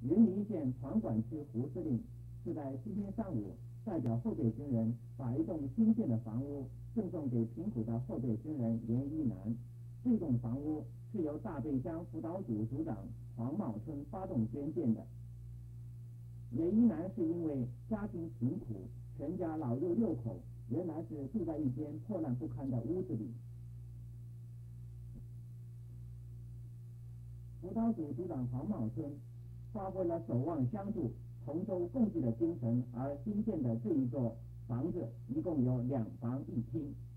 云林县船管区胡司令是在7天上午，代表后备军人把一栋新建的房屋赠送给贫苦的后备军人严一南。这栋房屋是由大背乡辅导组组长黄茂春发动捐建的。严一南是因为家庭贫苦，全家老幼6口，原来是住在一间破烂不堪的屋子里。辅导组组长黄茂春发挥了守望相助、同舟共济的精神，而新建的这一座房子一共有2房1厅。